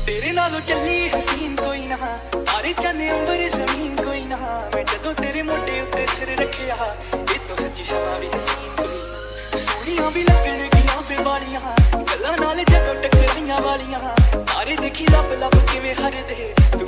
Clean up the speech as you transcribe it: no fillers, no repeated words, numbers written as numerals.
तेरे नालों चली हसीन कोई ना, तारे चन्ने अंबर जमीन कोई ना। मैं जदों तेरे मोटे उत्ते सिर रखिया, ये तो सच्ची समा भी हसीन कोई ना। सोहणियां भी लगण गियां फे वालियां, गल्लां नाल जदों टकराइयां वालियां। तारे देखी लब लब किवें हरदे।